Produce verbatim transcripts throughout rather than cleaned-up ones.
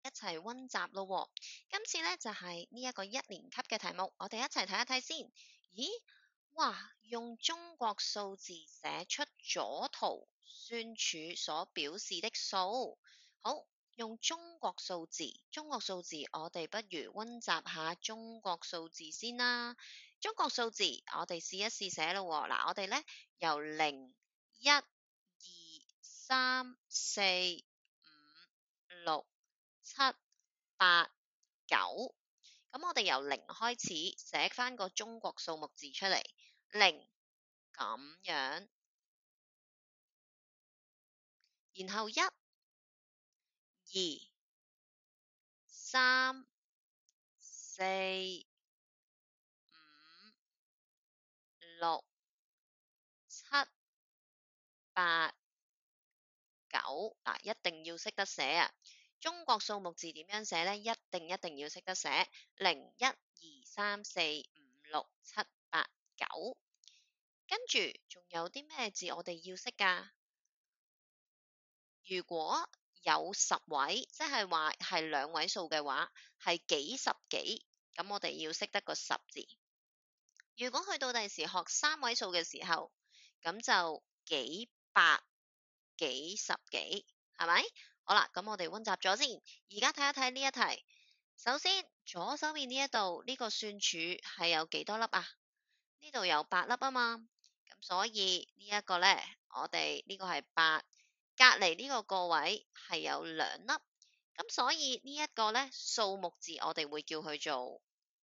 一齊溫習咯喎。今次咧就係呢一個一年級嘅題目，我哋一齊睇一睇先。咦，哇！用中國數字寫出左圖算處所表示的數。好，用中國數字，中國數字我哋不如溫習下中國數字先啦。中國數字我哋試一試寫咯喎。嗱，我哋咧由零、一、二、三、四、五、六、七、八、九，咁我哋由零開始寫翻個中國數目字出嚟，零咁樣，然後一、二、三、四、五、六、七、八、九，嗱，一定要識得寫啊！中國數目字點樣寫呢？一定一定要識得寫，零、一、二、三、四、五、六、七、八、九。跟住仲有啲咩字我哋要識㗎？如果有十位，即係話係兩位數嘅話，係幾十幾，咁我哋要識得個十字。如果去到第時學三位數嘅時候，咁就幾百、幾十幾，係咪？好啦，咁我哋溫習咗先。而家睇一睇呢一題。首先，左手邊呢一度呢個算處係有幾多粒啊？呢度有八粒啊嘛。咁所以呢一個呢，我哋呢個係八。隔離呢個個位係有兩粒，咁所以呢一個呢數目字我哋會叫佢做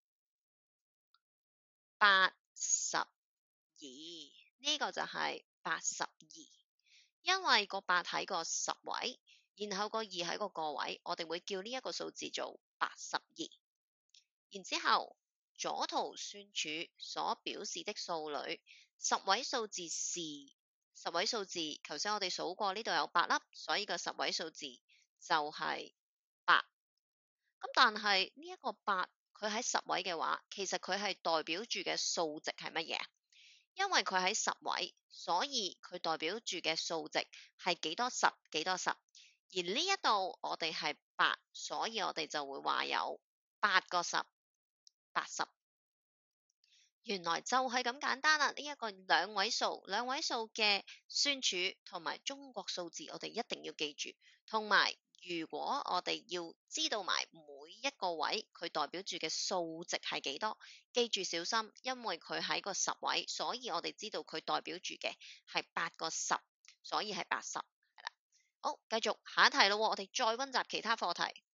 八十二，呢個就係八十二，因為個八喺個十位，然後個二喺個個位，我哋會叫呢一個數字做八十二。然之後左圖算處所表示的數裏，十位數字是。十位數字，頭先我哋數過呢度有八粒，所以個十位數字就係八。咁但係呢一個八，佢喺十位嘅話，其實佢係代表住嘅數值係乜嘢？因為佢喺十位，所以佢代表住嘅數值係幾多十幾多十。而呢一度我哋係八，所以我哋就會話有八個十，八十。原來就係咁簡單啦！呢一個兩位數，兩位數嘅算處同埋中國數字，我哋一定要記住。同埋，如果我哋要知道埋每一個位佢代表住嘅數值係幾多，記住小心，因為佢喺個十位，所以我哋知道佢代表住嘅係八個十，所以係八十。係啦，好，繼續下一題咯，我哋再溫習其他課題。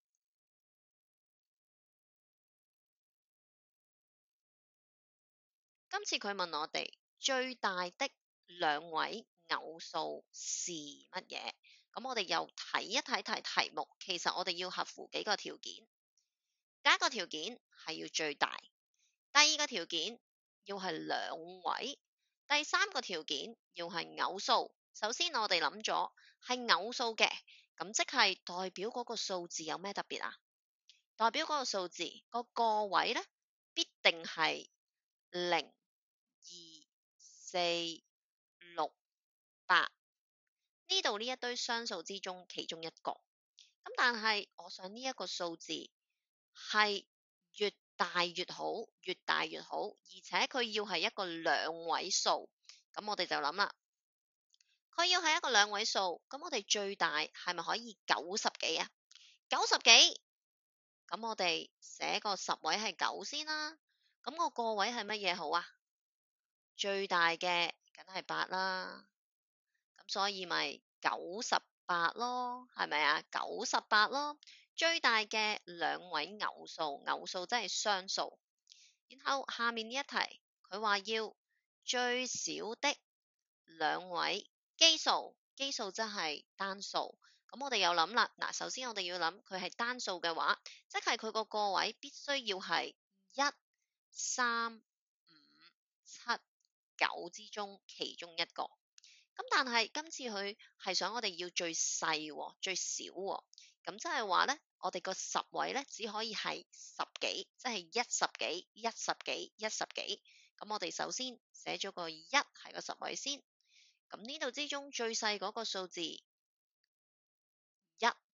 今次佢問我哋最大的兩位偶數是乜嘢？咁我哋又睇一睇題題目，其實我哋要合乎幾個條件。第一個條件係要最大，第二個條件要係兩位，第三個條件要係偶數。首先我哋諗咗係偶數嘅，咁即係代表嗰個數字有咩特別啊？代表嗰個數字個個位呢，必定係零。二、四、六、八，呢度呢一堆雙數之中其中一個。咁但係我想呢一個數字係越大越好，越大越好，而且佢要係一個兩位數。咁我哋就諗啦，佢要係一個兩位數，咁我哋最大係咪可以九十幾啊？九十幾，咁我哋寫個十位係九先啦。咁個個位係乜嘢好啊？最大嘅梗係八啦，咁所以咪九十八咯，係咪啊？九十八咯，最大嘅兩位偶數，偶數真係雙數。然後下面呢一題，佢話要最少的兩位奇數，奇數真係單數。咁我哋又諗啦，嗱，首先我哋要諗佢係單數嘅話，即係佢個個位必須要係一、三、五、七、九之中其中一個，咁但係今次佢係想我哋要最細最少，咁即係話呢，我哋個十位呢，只可以係十幾，即係一十幾、一十幾、一十幾。咁我哋首先寫咗個一係個十位先，咁呢度之中最細嗰個數字一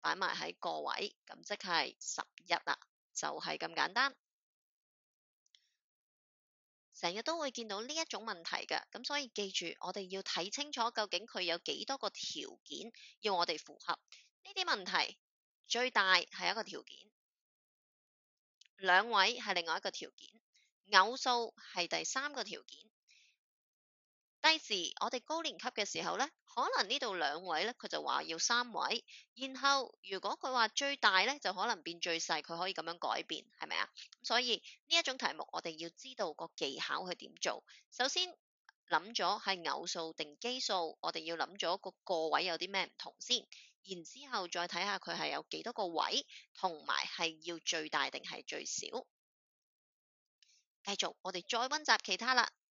擺埋喺個位，咁即係十一啦，就係咁簡單。成日都會見到呢一種問題嘅，咁所以記住，我哋要睇清楚究竟佢有幾多個條件要我哋符合。呢啲問題最大係一個條件，兩位係另外一個條件，偶數係第三個條件。第時我哋高年級嘅時候呢，可能呢度兩位呢，佢就話要三位，然後如果佢話最大呢，就可能變最細，佢可以咁樣改變，係咪啊？所以呢一種題目我哋要知道個技巧去點做。首先諗咗係偶數定奇數，我哋要諗咗個個位有啲咩唔同先，然之後再睇下佢係有幾多個位，同埋係要最大定係最少。繼續，我哋再溫習其他啦。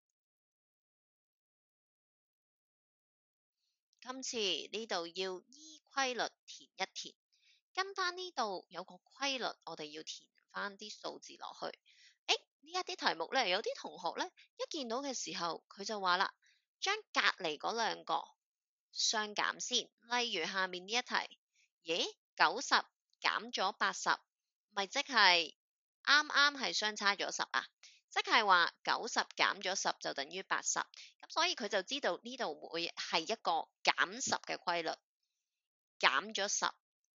今次呢度要依規律填一填，跟翻呢度有個規律，我哋要填翻啲數字落去。誒，呢一啲題目呢，有啲同學呢，一見到嘅時候，佢就話啦，將隔離嗰兩個相減先。例如下面呢一題，咦，九十減咗八十，咪即係啱啱係相差咗十啊？即係話九十減咗十就等於八十，咁所以佢就知道呢度會係一個減十嘅規律，減咗十，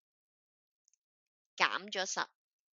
減咗十，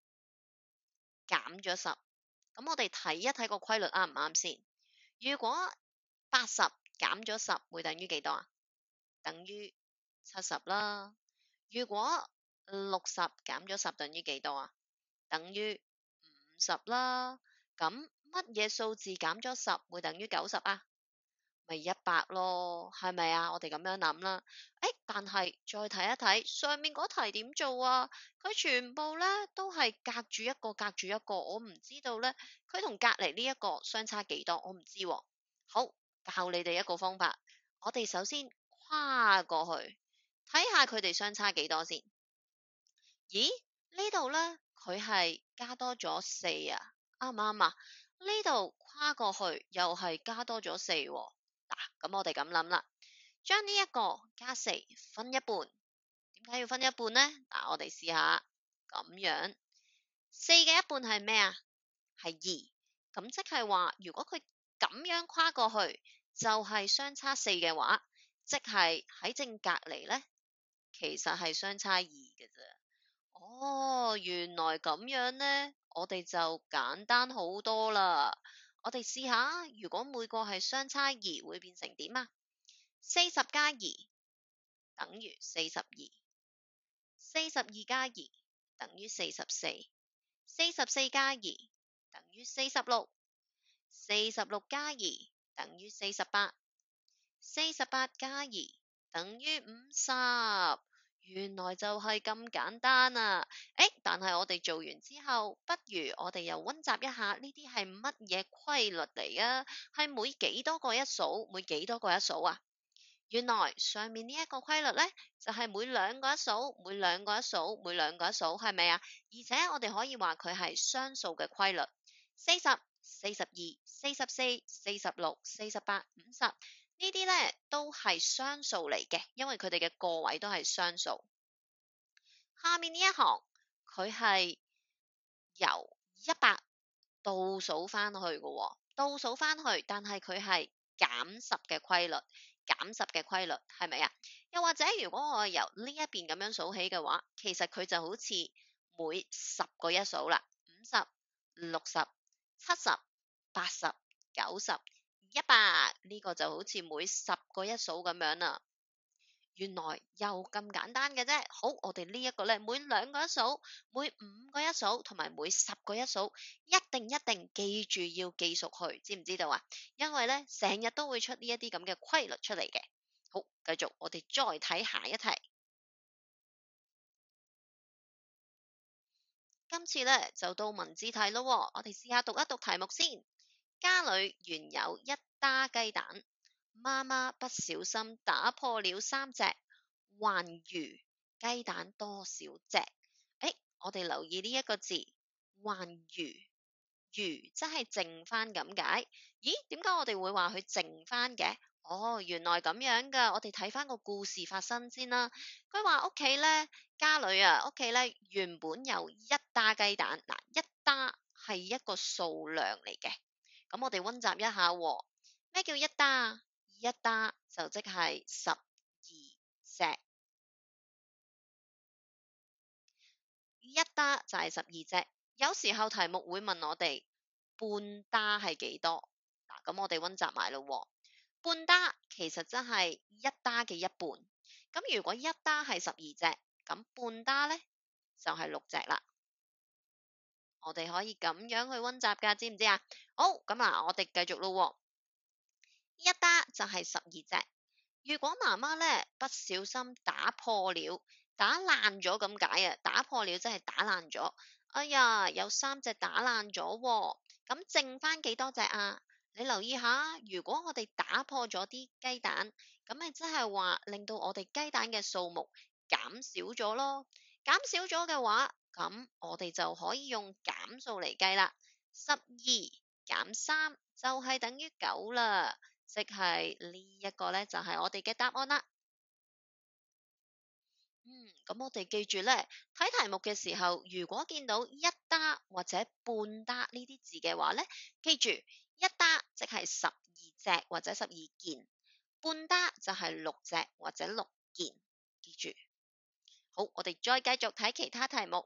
減咗十。咁我哋睇一睇個規律啱唔啱先？如果八十減咗十會等於幾多啊？等於七十啦。如果六十減咗十等於幾多啊？等於五十啦。咁乜嘢數字減咗十會等於九十啊？咪一百咯，係咪啊？我哋咁樣諗啦。誒，但係再睇一睇上面嗰題點做啊？佢全部咧都係隔住一個，隔住一個，我唔知道咧，佢同隔離呢一個相差幾多，我唔知喎。好，教你哋一個方法，我哋首先跨過去，睇下佢哋相差幾多先。咦？呢度咧佢係加多咗四啊，啱唔啱啊？呢度跨過去又係加多咗四喎。嗱，咁我哋咁諗啦，將呢一個加四分一半，點解要分一半呢？嗱，我哋試下咁樣，四嘅一半係咩啊？係二，咁即係話，如果佢咁樣跨過去，就係相差四嘅話，即係喺正隔離呢，其實係相差二嘅啫。哦，原來咁樣呢，我哋就簡單好多啦。我哋試下，如果每個係相差二，會變成點啊？四十加二等於四十二，四十二加二等於四十四，四十四加二等於四十六，四十六加二等於四十八，四十八加二等於五十。原來就係咁簡單啊！誒，但係我哋做完之後，不如我哋又溫習一下呢啲係乜嘢規律嚟啊？係每幾多個一數，每幾多個一數啊？原來上面呢一個規律呢，就係每兩個一數，每兩個一數，每兩個一數，係咪啊？而且我哋可以話佢係雙數嘅規律，四十、四十二、四十四、四十六、四十八、五十呢啲呢都係雙數嚟嘅，因為佢哋嘅個位都係雙數。下面呢一行佢係由一百倒數翻去嘅喎，倒數翻去，但係佢係減十嘅規律。減十嘅規律係咪啊？又或者如果我由呢一邊咁樣數起嘅話，其實佢就好似每十個一數啦，五十、六十、七十、八十、九十、一百，呢個就好似每十個一數咁樣啦。原來又咁簡單嘅啫。好，我哋呢一個呢，每兩個一數，每五個一數，同埋每十個一數，一定一定記住要記熟去，知唔知道啊？因為呢，成日都會出呢一啲咁嘅規律出嚟嘅。好，繼續，我哋再睇下一題。今次呢，就到文字題咯喎，我哋試下讀一讀題目先。家裏原有一打雞蛋，媽媽不小心打破了三隻，還餘雞蛋多少隻？誒，我哋留意呢一個字，還餘，餘即係剩翻咁解。咦，點解我哋會話佢剩翻嘅？ 哦，原來咁樣噶，我哋睇翻個故事發生先啦。佢話屋企咧，家裏啊，屋企咧原本有一打雞蛋，嗱，一打係一個數量嚟嘅。咁我哋溫習一下喎，咩叫一打？一打就即係十二隻，一打就係十二隻。有時候題目會問我哋半打係幾多？嗱，咁我哋溫習埋咯喎。半打其實真係一打嘅一半，咁如果一打係十二隻，咁半打呢就係六隻啦。我哋可以咁樣去溫習噶，知唔知啊？好，咁啊，我哋繼續咯喎。一打就係十二隻。如果媽媽呢不小心打破了，打爛咗咁解啊，打破了即係打爛咗。哎呀，有三隻打爛咗喎，咁剩翻幾多隻啊？你留意下，如果我哋打破咗啲雞蛋，咁咪即係話令到我哋雞蛋嘅數目減少咗咯。減少咗嘅話，咁我哋就可以用減數嚟計啦。十二減三就係等於九啦。即係呢一個呢，就係我哋嘅答案啦。嗯，咁我哋記住呢，睇題目嘅時候，如果見到一打或者半打呢啲字嘅話呢，記住一打即係十二隻或者十二件，半打就係六隻或者六件。記住，好，我哋再繼續睇其他題目。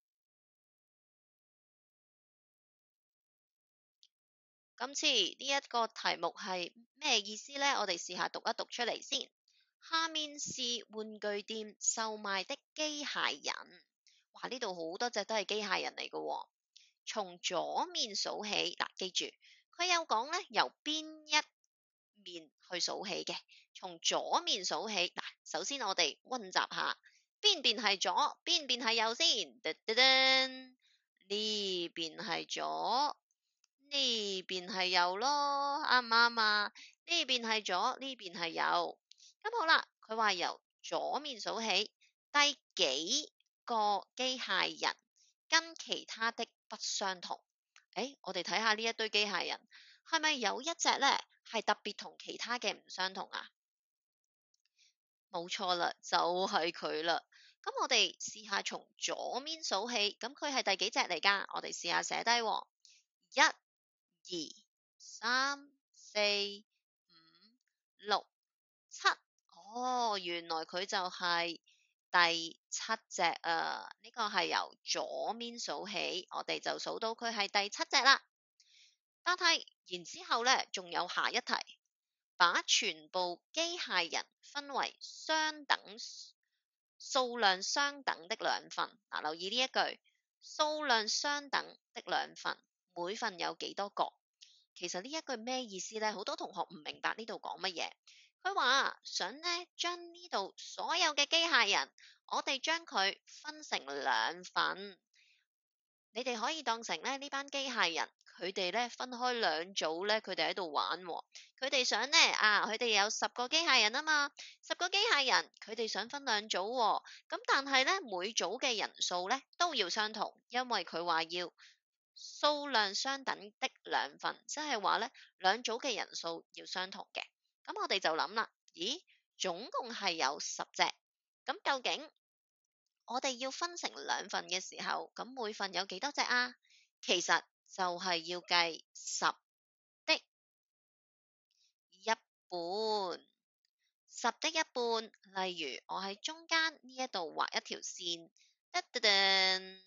今次呢一個題目係咩意思呢？我哋試下讀一讀出嚟先。下面是玩具店售賣的機械人。哇！呢度好多隻都係機械人嚟嘅喎。從左面數起，嗱，記住佢有講咧，由邊一面去數起嘅。從左面數起，嗱，首先我哋溫習下邊邊係左，邊邊係右先。噔噔噔，呢邊係左。呢邊係右咯，啱唔啱啊？呢邊係左，呢邊係右。咁好啦，佢話由左面數起，第幾個機械人跟其他的不相同？誒，我哋睇下呢一堆機械人，係咪有一隻呢係特別同其他嘅唔相同啊？冇錯啦，就係佢啦。咁我哋試下從左面數起，咁佢係第幾隻嚟㗎？我哋試下寫低喎，一、二、三、四、五、六、七。哦，原來佢就係第七隻啊！呢個係由左面數起，我哋就數到佢係第七隻啦。但係然之後呢，仲有下一題，把全部機械人分為相等數量相等的兩份。嗱、啊，留意呢一句，數量相等的兩份，每份有幾多個？其實呢一句咩意思呢？好多同學唔明白呢度講乜嘢。佢話想呢將呢度所有嘅機械人，我哋將佢分成兩份。你哋可以當成咧呢班機械人，佢哋咧分開兩組咧，佢哋喺度玩喎。佢哋想呢，啊，佢哋有十個機械人啊嘛，十個機械人，佢哋想分兩組喎。咁但係咧每組嘅人數咧都要相同，因為佢話要數量相等的兩份，即係話咧兩組嘅人數要相同嘅。咁我哋就諗啦，咦，總共係有十隻，咁究竟我哋要分成兩份嘅時候，咁每份有幾多隻啊？其實就係要計十的一半，十的一半。例如我喺中間呢一度畫一條線，噔噔噔，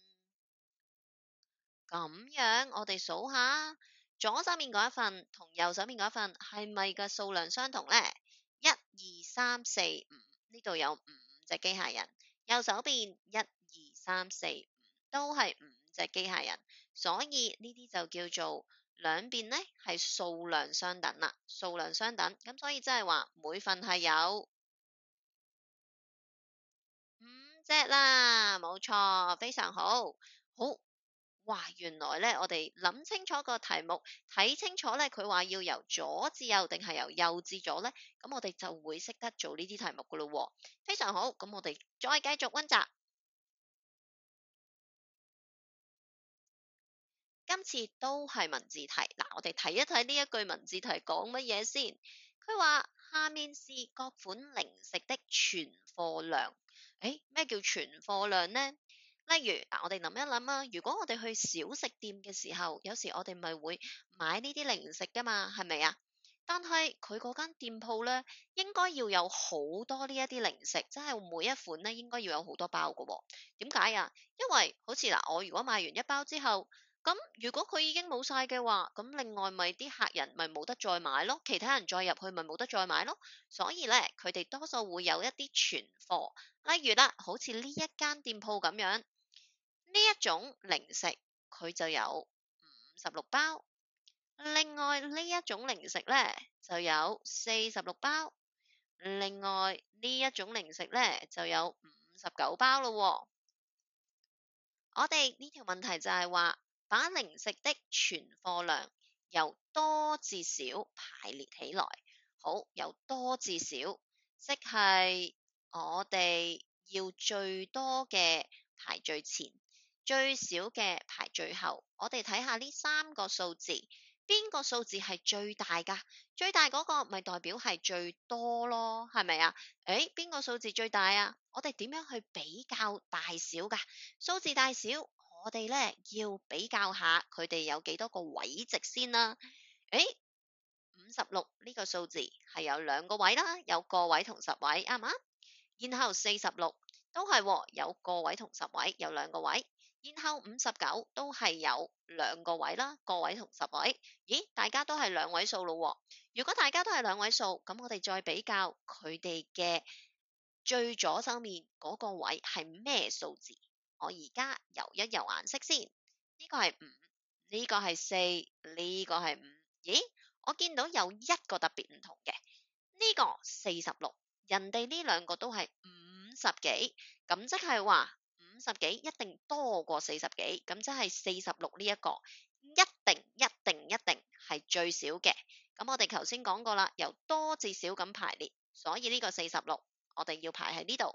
咁樣我哋數下，左手面嗰一份同右手面嗰一份係咪嘅數量相同呢？一、二、三、四、五，呢度有五隻機械人。右手邊一、二、三、四、五都係五隻機械人，所以呢啲就叫做兩邊呢係數量相等啦，數量相等，咁所以即係話每份係有五隻啦，冇錯，非常好，好。哇，原來咧，我哋諗清楚個題目，睇清楚咧，佢話要由左至右定係由右至左咧，咁我哋就會識得做呢啲題目噶咯喎，非常好。咁我哋再繼續溫習，今次都係文字題。嗱，我哋睇一睇呢一句文字題講乜嘢先。 佢話下面是各款零食的存貨量。誒，咩叫存貨量呢？例如嗱，我哋諗一諗啊，如果我哋去小食店嘅時候，有時我哋咪會買呢啲零食噶嘛，係咪啊？但係佢嗰間店鋪咧，應該要有好多呢一啲零食，即係每一款咧應該要有好多包嘅喎。點解啊？因為好似嗱，我如果買完一包之後，咁如果佢已經冇晒嘅話，咁另外咪啲客人咪冇得再買咯，其他人再入去咪冇得再買咯。所以咧，佢哋多數會有一啲存貨，例如啦，好似呢一間店鋪咁樣，呢一種零食佢就有五十六包。另外呢一種零食呢，就有四十六包，另外呢一種零食呢，就有五十九包咯喎。我哋呢條問題就係話，把零食的存貨量由多至少排列起來。好，由多至少，即係我哋要最多嘅排最前，最少嘅排最後。我哋睇下呢三個數字，邊個數字係最大㗎？最大嗰個咪代表係最多咯，係咪啊？誒，邊個數字最大啊？我哋點樣去比較大小㗎？數字大小，我哋咧要比較下佢哋有幾多個位值先啦。誒，五十六呢個數字係有兩個位啦，有個位同十位，啱唔啱？然後四十六都係喎，有個位同十位，有兩個位。然後五十九都係有兩個位啦，個位同十位。咦，大家都係兩位數咯喎。如果大家都係兩位數，咁我哋再比較佢哋嘅最左手面嗰個位係咩數字？我而家游一游顏色先，呢個係五，呢個係四，呢個係五。咦，我見到有一個特別唔同嘅，呢個四十六，人哋呢兩個都係五十幾，咁即係話五十幾一定多過四十幾，咁即係四十六呢一個一定一定一定係最少嘅。咁我哋頭先講過啦，由多至少咁排列，所以呢個四十六我哋要排喺呢度。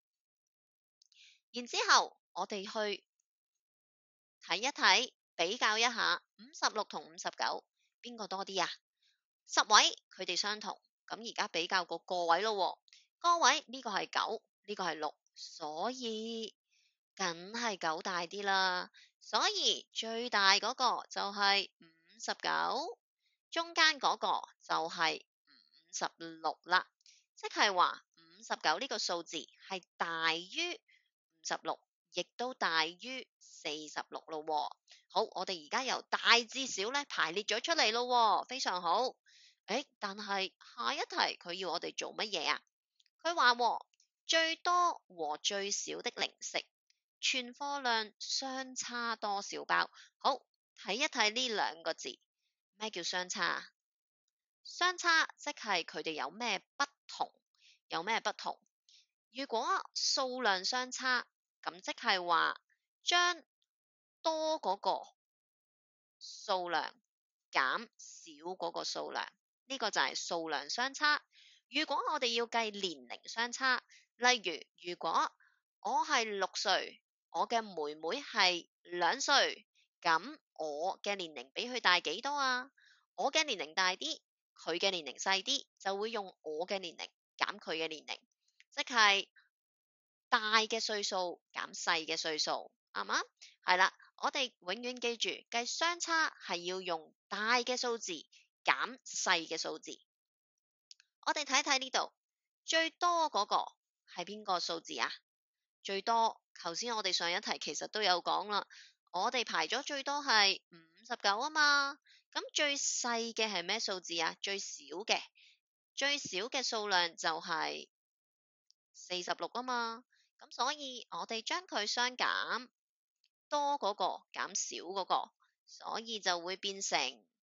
然之後我哋去睇一睇，比較一下五十六同五十九邊個多啲啊？十位佢哋相同，咁而家比較個個位咯喎，個位呢個係九，呢個係六，所以梗係九大啲啦。所以最大嗰個就係五十九，中間嗰個就係五十六啦。即係話五十九呢個數字係大於五十六，亦都大於四十六咯喎。好，我哋而家由大至小咧排列咗出嚟咯喎，非常好。誒，但係下一題佢要我哋做乜嘢啊？佢話喎，最多和最少的零食存貨量相差多少包？好，睇一睇呢兩個字，咩叫相差啊？相差即係佢哋有咩不同？有咩不同？如果數量相差，咁即係話將多嗰個數量減少嗰個數量，呢個就係數量相差。如果我哋要計年齡相差，例如如果我係六歲，我嘅妹妹係兩歲，咁我嘅年齡比佢大幾多啊？我嘅年齡大啲，佢嘅年齡細啲，就會用我嘅年齡減佢嘅年齡，即係大嘅歲數減細嘅歲數，啱唔啱？係啦，我哋永遠記住計相差係要用大嘅數字減細嘅數字。我哋睇睇呢度最多嗰個係邊個數字啊？最多，頭先我哋上一題其實都有講啦，我哋排咗最多係五十九啊嘛。咁最細嘅係咩數字啊？最少嘅，最少嘅數量就係四十六啊嘛。咁所以我哋將佢相減，多嗰個減少嗰個，所以就會變成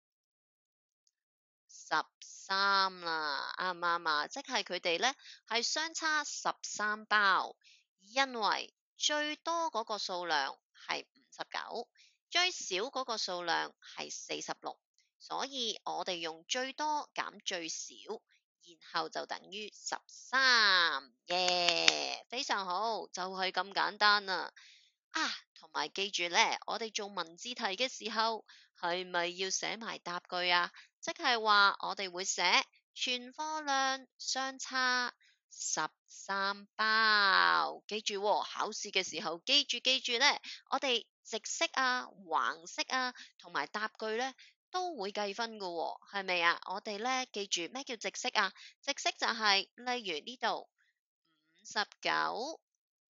十三啦，啱唔啱啊？即係佢哋咧係相差十三包，因為最多嗰個數量係五十九，最少嗰個數量係四十六，所以我哋用最多減最少，然後就等於十三，耶，非常好，就係咁簡單啦。啊，同埋記住咧，我哋做文字題嘅時候，係咪要寫埋答句啊？即係話我哋會寫存貨量相差十三包。記住喎，考試嘅時候記住記住咧，我哋直式啊、橫式啊同埋答句咧都會計分㗎喎，係咪啊？我哋咧記住咩叫直式啊？直式就係、例如呢度五十九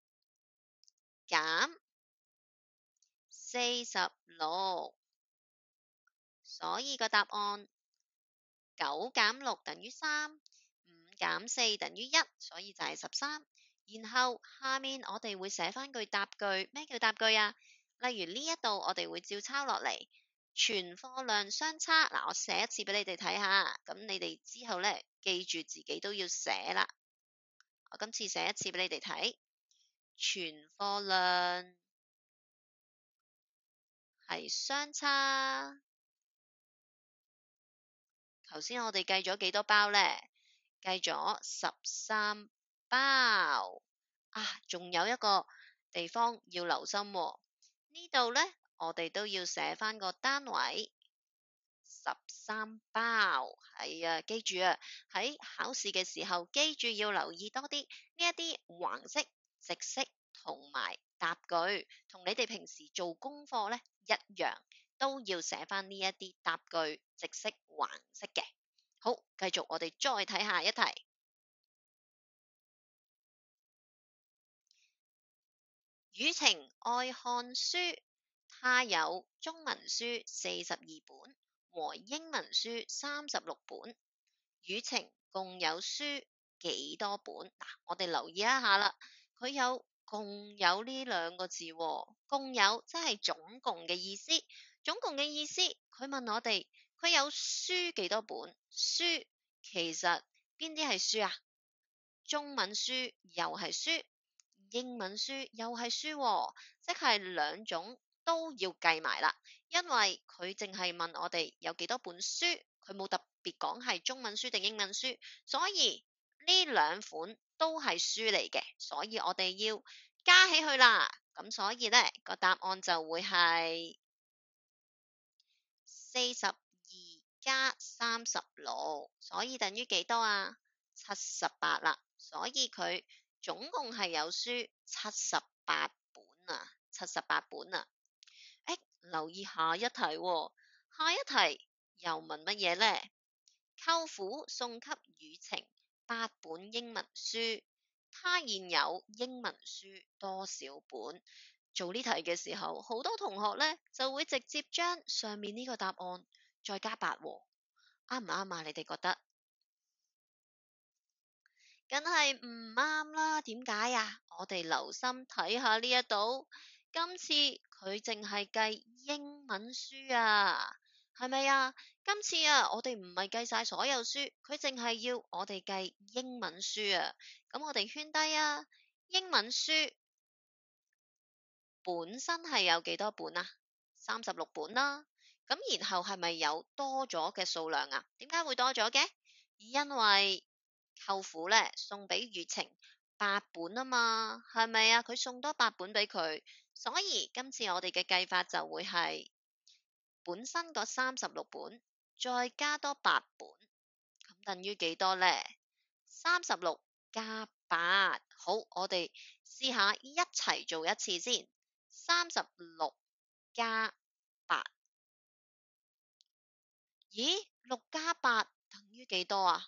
減四十六，所以個答案九減六等於三，五減四等於一，所以就係十三。然後下面我哋會寫翻句答句，咩叫答句啊？例如呢一度我哋會照抄落嚟，存貨量相差。嗱，我寫一次俾你哋睇下，咁你哋之後呢，記住自己都要寫啦。我今次寫一次俾你哋睇，存貨量係相差。頭先我哋計咗幾多包呢？計咗十三包啊！仲有一個地方要留心喎，呢度呢，我哋都要寫翻個單位，十三包。係啊，記住啊，喺考試嘅時候，記住要留意多啲呢一啲橫式、直式同埋答句，同你哋平時做功課呢一樣，都要寫翻呢一啲答句、直式、橫式嘅。好，繼續我哋再睇下一題。雨晴愛看書，他有中文書四十二本和英文書三十六本。雨晴共有書幾多本？嗱，我哋留意一下啦，佢有共有呢兩個字喎，共有即係總共嘅意思。總共嘅意思，佢問我哋佢有書幾多本？書其實邊啲係書啊？中文書又係書，英文書又係書喎，即係兩種都要計埋啦。因為佢淨係問我哋有幾多本書，佢冇特別講係中文書定英文書，所以呢兩款都係書嚟嘅，所以我哋要加起去啦。咁所以呢個答案就會係四十二加三十六，所以等於幾多啊？七十八啦。所以佢總共係有書七十八本啊，七十八本啊。誒，留意下一題喎，下一題又問乜嘢呢？舅父送給雨晴八本英文書，他現有英文書多少本？做呢題嘅時候，好多同學呢就會直接將上面呢個答案再加八喎，啱唔啱啊？你哋覺得？梗係唔啱啦，點解啊？我哋留心睇下呢一度，今次佢淨係計英文書啊，係咪啊？今次啊，我哋唔係計晒所有書，佢淨係要我哋計英文書啊。咁我哋圈低啊，英文書本身係有幾多本啊？三十六本啦。咁然後係咪有多咗嘅數量啊？點解會多咗嘅？因為舅父咧送俾雨晴八本啊嘛，係咪啊？佢送多八本俾佢，所以今次我哋嘅計法就會係本身嗰三十六本再加多八本，咁等於幾多呢？三十六加八，好，我哋試下一齊做一次先。三十六加八，咦？六加八等於幾多啊？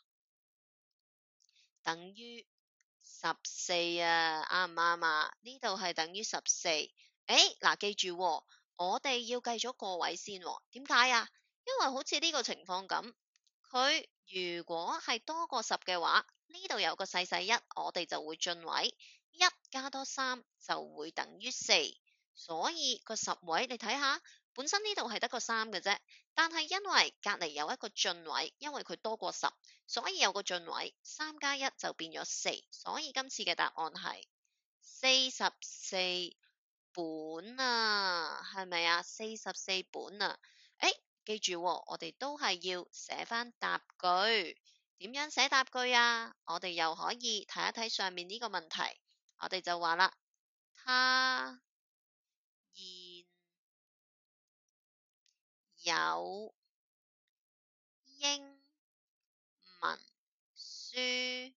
等於十四啊，啱唔啱啊？呢度係等於十四。誒，嗱，記住喎，我哋要計咗個位先喎。點解啊？因為好似呢個情況咁，佢如果係多過十嘅話，呢度有個細細一，我哋就會進位，一加多三就會等於四。所以個十位你睇下，本身呢度係得個三嘅啫，但係因為隔離有一個進位，因為佢多過十。所以有個進位，三加一就變咗四，所以今次嘅答案係四十四本啊，係咪啊？四十四本啊，誒，記住喎，我哋都係要寫翻答句，點樣寫答句啊？我哋又可以睇一睇上面呢個問題，我哋就話啦，他現有英文書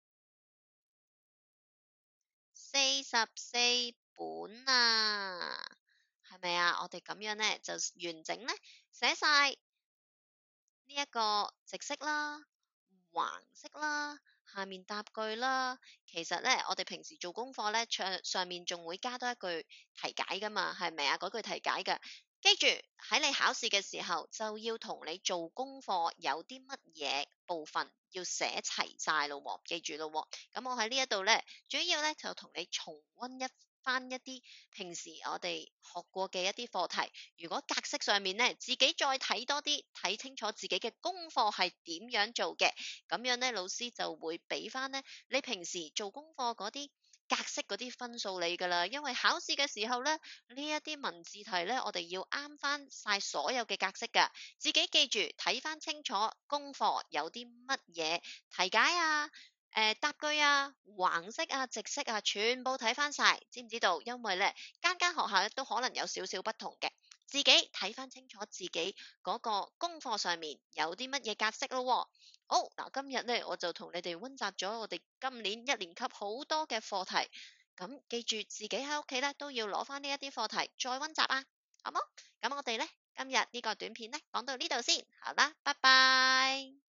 四十四本啊，係咪啊？我哋咁樣呢，就完整呢，寫晒呢一個直式啦、橫式啦、下面搭句啦。其實呢，我哋平時做功課呢，上上面仲會加多一句題解噶嘛，係咪啊？嗰句題解嘅，記住喺你考試嘅時候就要同你做功課有啲乜嘢部分要寫齊晒咯喎，記住咯喎。咁我喺呢一度呢，主要呢就同你重温一翻一啲平時我哋學過嘅一啲課題。如果格式上面呢，自己再睇多啲，睇清楚自己嘅功課係點樣做嘅，咁樣呢，老師就會俾翻呢你平時做功課嗰啲格式嗰啲分數你噶啦。因為考試嘅時候呢，呢一啲文字題呢，我哋要啱翻晒所有嘅格式噶。自己記住睇翻清楚功課有啲乜嘢題解啊、誒答句啊、橫式啊、直式啊，全部睇翻晒，知唔知道？因為呢間間學校咧都可能有少少不同嘅，自己睇翻清楚自己嗰個功課上面有啲乜嘢格式咯喎。好嗱，今日呢，我就同你哋温習咗我哋今年一年級好多嘅課題，咁記住自己喺屋企咧都要攞翻呢一啲課題再温習啊，好冇？咁我哋呢，今日呢個短片呢，講到呢度先，好啦，拜拜。